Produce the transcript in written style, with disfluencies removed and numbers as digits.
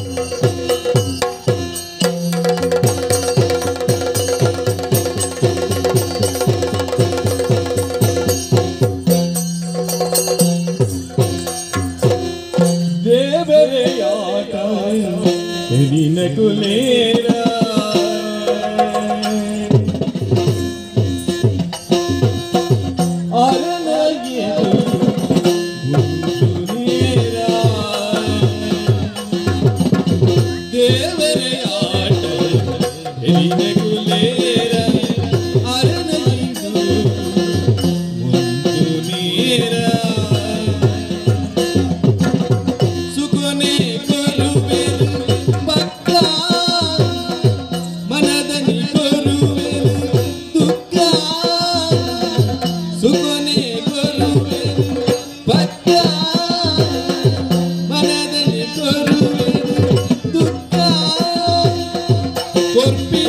ಕುಲೇರ ದೇವರೇ ಆಟ ಕುಲೇರ ಅರನಗಿದು ಒಂದು ನೀರ ಸುಖನೆ ಕೊರುವೆನು ಭಕ್ತ ಮನದಲ್ಲಿ ಕೊರುವೆನು ದುಃಖ ಸುಖನೆ ಕೊರುವೆನು ಭಕ್ತ ಮನದಲ್ಲಿ ಕೊರುವೆನು ದುಃಖ ಕೊರ್ಪಿ